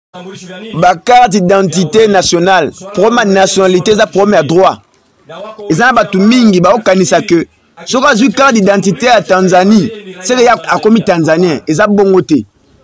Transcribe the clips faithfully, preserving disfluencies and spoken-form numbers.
ba carte d'identité nationale problème nationalité za problème ya droit ezana batu mingi ba okanisa que soka zu carte d'identité ya Tanzanie c'est ya akomi Tanzanien eza bongo te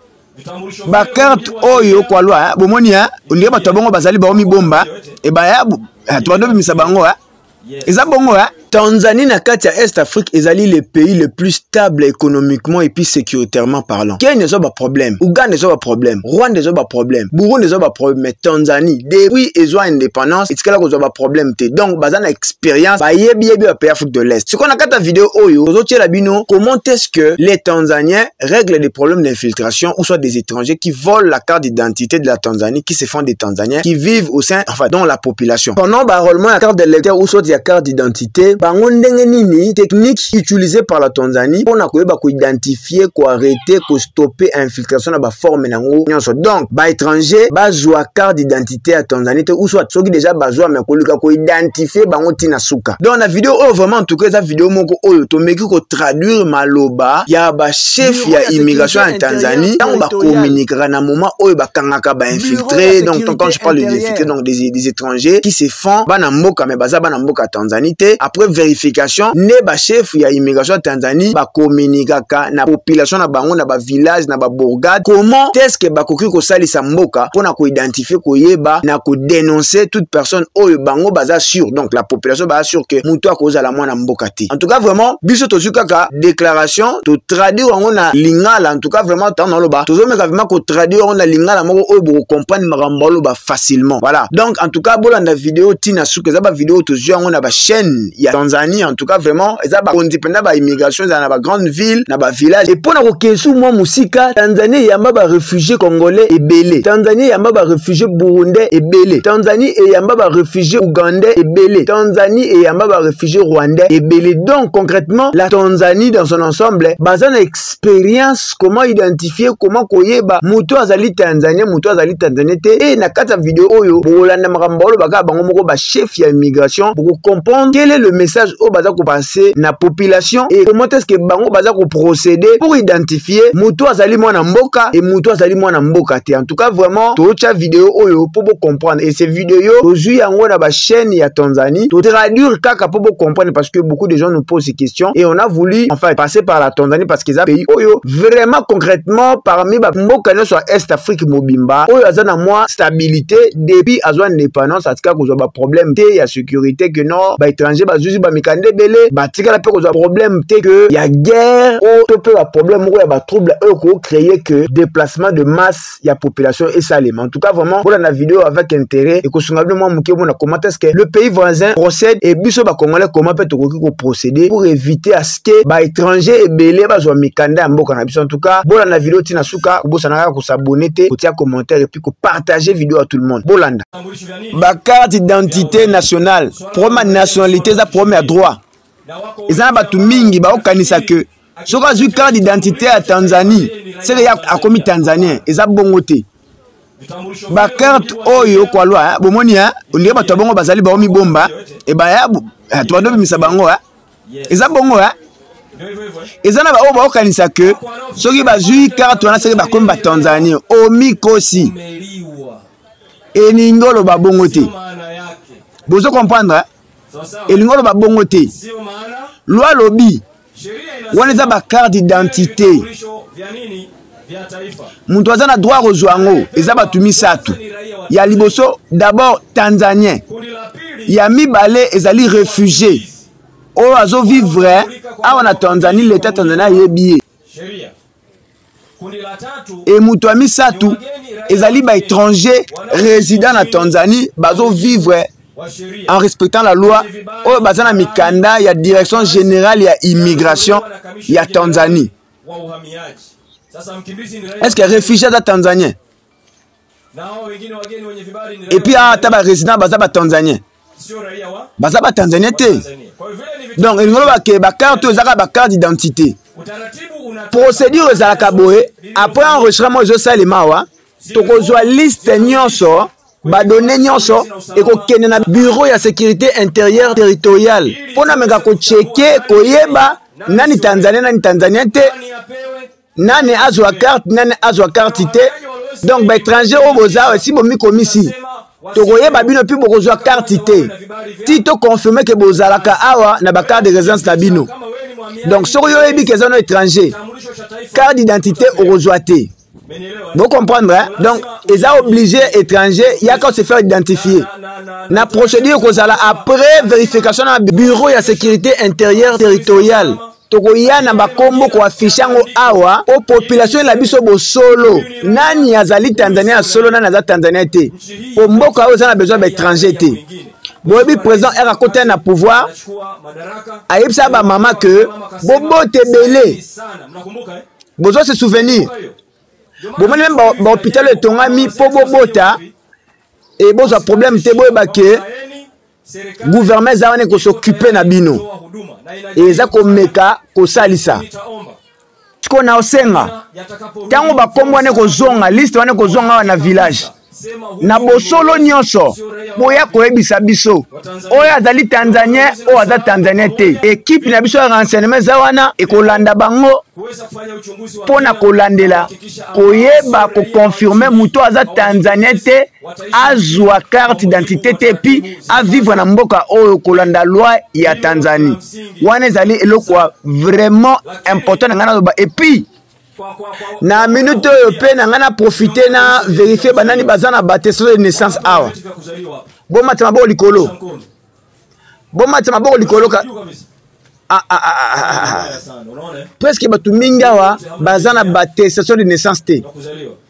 ba carte oyo kwa loi bomoni ha ondiye bato bongo bazali ba omi bomba e ba ya to bando bimisa bango ha eza bongo ha Tanzanie na kati ya Est Afrique ezali le pays le plus stable économiquement et puis sécuritairement parlant. Kenya n'est pas problème, Ouganda n'est pas problème, Rwanda n'est pas problème, Burundi n'est pas problème, mais Tanzanie depuis ils ont indépendance, et c'est là qu'on a pas problème té. Donc bazana expérience, ba yebi yebi au pays Afrique de l'Est. Ce qu'on a kata vidéo oyo, ozotie la bino, comment est-ce que les Tanzaniens règlent des problèmes d'infiltration ou soit des étrangers qui volent la carte d'identité de la Tanzanie, qui se font des Tanzaniens, qui vivent au sein, enfin dans la population. Pendant bah réellement la carte d'électeur ou soit la carte d'identité bango ndenge nini technique utilisée par la Tanzanie pour na koyeba ko identifier ko arrêter ko stopper infiltration na ba forme nango nyonso. Donc ba étranger ba joa carte d'identité à Tanzanie ou soit soki déjà ba joa mais ko luka ko identifier bango tina suka. Donc la vidéo oh, vraiment en tout cas cette vidéo moko oyo to meki ko traduire maloba ya ba chef ya immigration en Tanzanie tant ba communiquera na moment oyo ba kangaka ba infiltrer. Donc quand je parle de infiltrer donc des, des étrangers qui se font ba na mboka mais baza ba na mboka Tanzanie te après vérification ne ba chef ya immigration Tanzanie ba communiquaka na population na bango na ba village na ba bourgade comment est-ce que ba koki ko salisa mboka pona ko identifier ko yeba na ko dénoncer toute personne oyo bango baza sûr. Donc la population ba sûr que muto akoza la mwana mboka te. En tout cas vraiment biso to sukaka déclaration to traduire ngo na lingala. En tout cas vraiment tant na loba to zo meka vraiment ko traduire ngo na lingala moko oyo bo comprendre makambo loba facilement. Voilà. Donc en tout cas bolanda vidéo tina suka za ba vidéo to zo ngo na ba chaîne ya Tanzanie. En tout cas vraiment eza ba kondipenda ba immigration za na ba grande ville na ba village et pona ko kesu mwa musika Tanzanie yamba ba réfugiés congolais ebele, Tanzanie yamba ba réfugiés burundais ebele, Tanzanie et yamba ba réfugiés ougandais ebele, Tanzanie et yamba ba réfugiés rwandais ebele. Donc concrètement la Tanzanie dans son ensemble bazana expérience comment identifier comment koyeba muto azali Tanzania muto azali Tanzania te. Et na kata vidéo oyo bolanda makambo lo baka bango moko ba chef ya immigration pour comprendre quel est le message au baza ko passer na population et comment est-ce que bango baza ko procéder pour identifier muto azali mwana mboka et muto azali mwana mboka te. En tout cas vraiment to cha vidéo oyo pour comprendre et ces vidéos to ju yango na ba chaîne ya Tanzanie to traduire kaka pour comprendre parce que beaucoup de gens nous posent ces questions et on a voulu enfin passer par la Tanzanie parce qu'ils a pays oyo vraiment concrètement parmi ba mboka no soit Est Afrique mobimba oyo azana moi stabilité depuis azwa indépendance atika ko ba problème te ya sécurité que non ba étranger ba zuzi ba mikande belé ba tika la pe ko problème te que ya guerre ou to pe ba problème ou ya ba trouble eux ko créer que déplacement de masse ya population et salim. En tout cas vraiment pour la vidéo avec intérêt et ko sunga moi muké mona comment est-ce que le pays voisin procède et biso ba congolais comment peut to ko procéder pour éviter à ce que ba étranger et belé ba zo mikande mboka na biso. En tout cas bola na vidéo tina suka bosa na ko s'abonner te ko tia commentaire et puis ko partager vidéo à tout le monde. Bolanda ba carte d'identité nationale problème nationalité za problème à droit ezana batu mingi ba okanisa que soka zu carte d'identité à Tanzanie c'est ya akomi Tanzanien eza bongo te ba carte oyo kwa loi bomoni ha ondiye bato bongo bazali ba omi bomba e ba ya to bando bimisa bango ha eza bongo ha ezana ba oba okanisa que soki bazui carte wana c'est ba komi ba Tanzanien omi kosi e ningolo ba bongo te bozo comprendre et l'ingolo ba bongo te loi lobby wana za ba carte d'identité muntu azana droit rozwango eza batu misatu ya liboso d'abord Tanzanien ya mibale ezali réfugié o azo vivre awa na Tanzanie l'état Tanzania yebiye et mutu a misatu ezali ba étranger résident na Tanzanie bazo vivre en respectant la loi au bazana mikanda ya direction générale ya immigration ya Tanzanie. Est-ce que réfugié da Tanzanien et puis ah taba résident bazaba Tanzanien bazaba Tanzanien te. Donc il ngolo ba ke ba carte ezaka ba carte d'identité procédure ezalaka boye après enregistrement zo salima wa to kozwa liste nyonso ba donné nyonso et ko kene na bureau ya sécurité intérieure territoriale pona menga ko checker ko yeba nani Tanzania nani Tanzania te nani azwa carte nani azwa carte te Donc ba étranger au boza si bomi komisi tokoye babino pi bokozwa carte te ti to confirmer que bozalaka awa na ba carte de résidence na bino. Donc soko yo yebi que zano étranger carte d'identité okozwa te. Vous comprenez, hein? Donc, ils sont obligés, étrangers, il y a qu'à se faire identifier. La procédure après vérification dans le bureau de la sécurité intérieure territoriale. Tokoya na bakombo ko afficher ngo awa o population la biso bo solo nani azali Tanzania solo nani azali Tanzania te po mboka oyo na besoin d'étrangers te boyebi président est à côté na pouvoir ayebisa ba mama que bobo tebele bozo se souvenir bon même ba hôpital de Tongami po bobota et bozo problème te boyeba que gouvernement zawane ko s'occuper na bino et za ko meka ko salisa tiko na osenga tango ba kombo ne ko zonga liste wane ko zonga na village na bosolo nyonso boya ko ebisa biso oya azali Tanzania o aza Tanzania te équipe na biso ya renseignement zawana e ko landa bango pona ko landela koyeba ko confirmer muto aza Tanzania te azwa carte d'identité te pi a vivre na mboka oyo ko landa loi ya Tanzanie wana ezali eloko vraiment important na ngana et puis na minute oyo pe na ngana profiter na vérifier banani bazana bateso de naissance awa bon matama bo likolo bon matama bo likolo ka ah ah ah presque batu mingi awa bazana bateso de naissance te